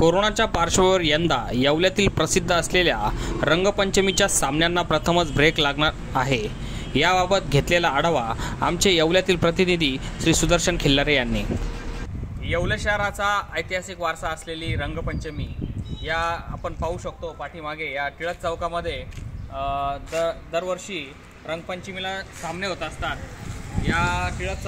कोरोनाच्या पार्श्वभूमीवर यंदा येवल्यातील प्रसिद्ध असलेल्या रंगपंचमीच्या सामन्यांना प्रथमच ब्रेक लागणार आहे। याबाबत घेतलेला आढावा आमचे येवल्यातील प्रतिनिधी श्री सुदर्शन खिल्लारे यांनी। येवले शहराचा ऐतिहासिक वारसा असलेली रंगपंचमी या आपण पाहू शकतो पाठीमागे या टिळक चौकामध्ये दरवर्षी रंगपंचमीला सामने होत असतात। या टिळक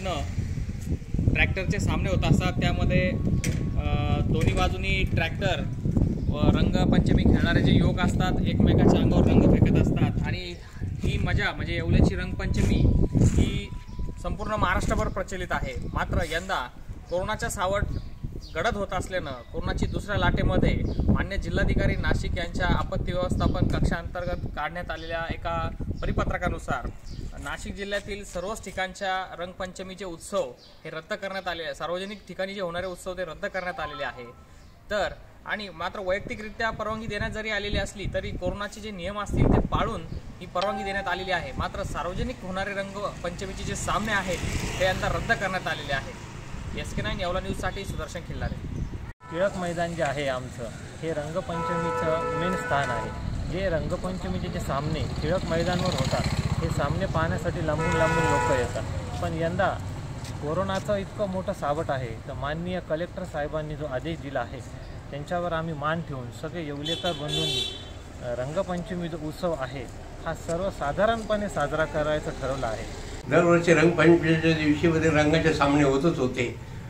चौकामधनं ट्रॅक्टरचे सामने होत असतात। त्यामध्ये दोन्ही बाजूनी ट्रॅक्टर व रंगपंचमी खेळणारे जे युवक असतात एकमेकाच्या अंगावर रंग फेकत असतात आणि ही मजा म्हणजे येवल्याची रंगपंचमी ही संपूर्ण महाराष्ट्रभर प्रचलित आहे। मात्र यंदा कोरोनाचा सावट गडद होत असल्यानं कोरोनाची दुसऱ्या लाटेमध्ये मान्य जिल्हाधिकारी नाशिक यांच्या आपत्ती व्यवस्थापन कक्षांतर्गत काढण्यात आलेल्या एका परिपत्रकानुसार नाशिक जिल्ह्यातील सर्वच ठिकाणच्या रंगपंचमीचे उत्सव हे रद्द करण्यात आले। सार्वजनिक ठिकाणी जे होणारे उत्सव ते रद्द करण्यात आलेले आहे। आणि मात्र वैयक्तिकरित्या परवानगी देण्यात जरी आलेली असली तरी कोरोनाचे जे नियम असतील ते पाळून ही परवानगी देण्यात आलेली आहे। मात्र सार्वजनिक होणारे रंगपंचमीचे जे सामने आहेत ते यंदा रद्द करण्यात आलेले आहेत। SK9 येवला न्यूजसाठी सुदर्शन खिल्लारे। टिळक मैदान जे आहे आमचं हे रंगपंचमीचं मेन स्थान आहे। जे रंगपंचमीचे जे सामने टिळक मैदानावर होतात हे सामने पाहण्यासाठी लांबून लोक येतात। पण यंदा कोरोनाचं इतकं मोठं सावट आहे तर माननीय कलेक्टर साहेबांनी जो आदेश दिला आहे त्यांच्यावर आम्ही मान ठेवून सगळे येवलेकर बंधूंनी रंगपंचमी जो उत्सव आहे हा सर्वसाधारणपणे साजरा करायचं ठरवलं आहे। दरवर्षी रंगपंचमीच्या दिवशीमध्ये रंगाचे सामने होतच होते।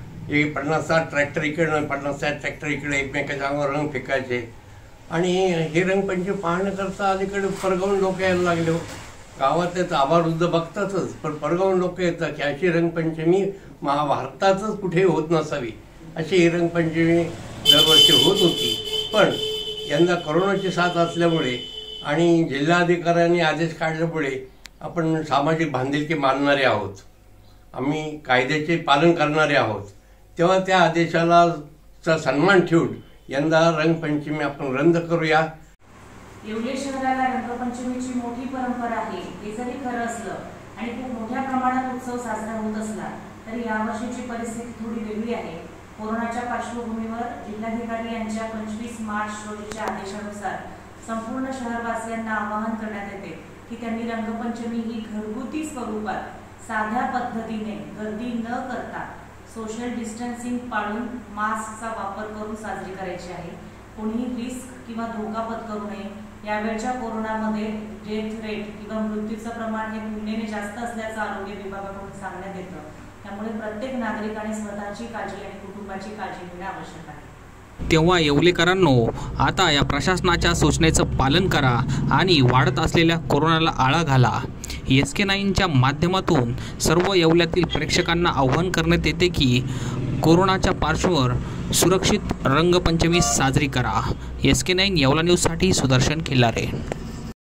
50-60 ट्रॅक्टर इकडे 50-60 ट्रॅक्टर इकडे एकमेकाच्या अंगावर रंग फेकायचे आणि हे रंगपंचमी पाहण्याकरता अलीकडे परगावून लोक यायला लागले। गावात तर आभारुद्ध बघतातच पण परगावून लोक येतात की अशी रंगपंचमी महाभारतातच कुठे होत नसावी अशी ही रंगपंचमी दरवर्षी होत होती। पण यंदा कोरोनाची साथ असल्यामुळे आणि जिल्हाधिकाऱ्यांनी आदेश काढल्यामुळे आपण सामाजिक बांधिलकी मानणारे आहोत, आम्ही कायद्याचे पालन करणारे आहोत, तेव्हा त्या आदेशाला सन्मान ठेवून यंदा रंगपंचमी आपण रद्द करूया। येवले शहराला रंगपंचमीची मोठी परंपरा आहे हे जरी खरं असलं आणि खूप मोठ्या प्रमाणात उत्सव साजरा होत असला तरी यावर्षीची परिस्थिती थोडी वेगळी आहे। कोरोनाच्या पार्श्वभूमीवर जिल्हाधिकारी यांच्या 25 मार्च रोजीच्या आदेशानुसार संपूर्ण शहरवासियांना आवाहन करण्यात येते की त्यांनी रंगपंचमी ही घरगुती स्वरूपात साध्या पद्धतीने गर्दी न करता सोशल डिस्टन्सिंग पाळून मास्कचा वापर करून साजरी करायची आहे। कोणीही रिस्क किंवा धोका पत्करू नये। यावेळच्या कोरोनामध्ये डेथ रेट किंवा मृत्यूचं प्रमाण हे तुलनेने जास्त असल्याचं आरोग्य विभागाकडून सांगण्यात येतं। त्यामुळे प्रत्येक नागरिकाने स्वतःची काळजी आणि कुटुंबाची काळजी घेणे आवश्यक आहे। तेव्हा येवलेकरांनो आता या प्रशासनाच्या सूचनेचं पालन करा आणि वाढत असलेल्या कोरोनाला आळा घाला। SK9च्या माध्यमातून सर्व येवल्यातील प्रेक्षकांना आवाहन करण्यात येते की कोरोनाच्या पार्श्वभूमीवर सुरक्षित रंगपंचमी साजरी करा। SK9 येवला न्यूजसाठी सुदर्शन खिल्लारे।